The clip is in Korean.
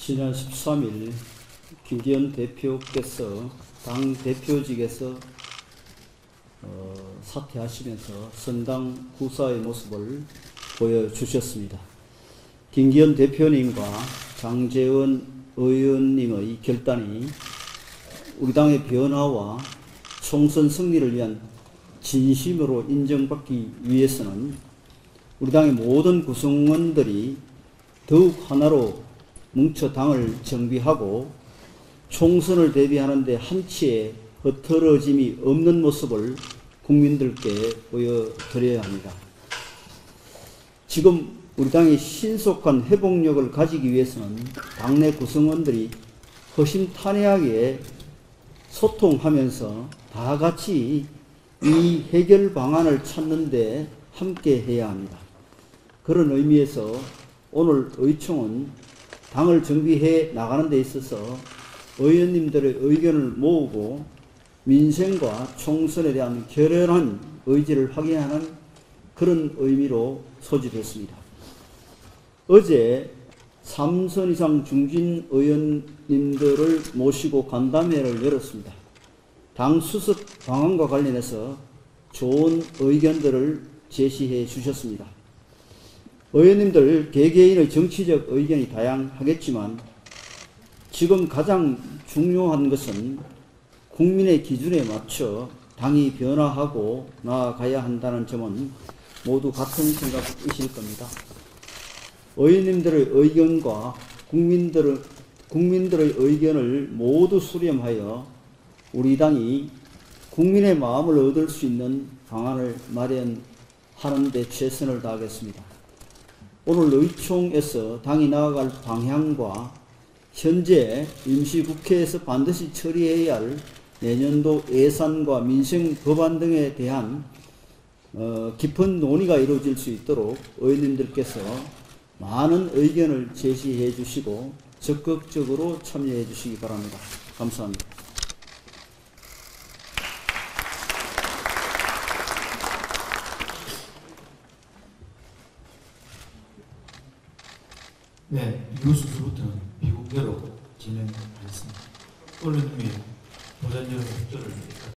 지난 13일 김기현 대표께서 당 대표직에서 사퇴하시면서 선당 구사의 모습을 보여주셨습니다. 김기현 대표님과 장제원 의원님의 결단이 우리 당의 변화와 총선 승리를 위한 진심으로 인정받기 위해서는 우리 당의 모든 구성원들이 더욱 하나로 뭉쳐 당을 정비하고 총선을 대비하는 데 한치의 흐트러짐이 없는 모습을 국민들께 보여드려야 합니다. 지금 우리 당이 신속한 회복력을 가지기 위해서는 당내 구성원들이 허심탄회하게 소통하면서 다 같이 이 해결 방안을 찾는 데 함께 해야 합니다. 그런 의미에서 오늘 의총은 당을 정비해 나가는 데 있어서 의원님들의 의견을 모으고 민생과 총선에 대한 결연한 의지를 확인하는 그런 의미로 소집했습니다. 어제 3선 이상 중진 의원님들을 모시고 간담회를 열었습니다. 당 수습 방안과 관련해서 좋은 의견들을 제시해 주셨습니다. 의원님들 개개인의 정치적 의견이 다양하겠지만 지금 가장 중요한 것은 국민의 기준에 맞춰 당이 변화하고 나아가야 한다는 점은 모두 같은 생각이실 겁니다. 의원님들의 의견과 국민들의 의견을 모두 수렴하여 우리 당이 국민의 마음을 얻을 수 있는 방안을 마련하는 데 최선을 다하겠습니다. 오늘 의총에서 당이 나아갈 방향과 현재 임시국회에서 반드시 처리해야 할 내년도 예산과 민생 법안 등에 대한 깊은 논의가 이루어질 수 있도록 의원님들께서 많은 의견을 제시해 주시고 적극적으로 참여해 주시기 바랍니다. 감사합니다. 네, 이후 순서부터는 비공개로 진행하겠습니다. 언론님이 보좌진의 협조를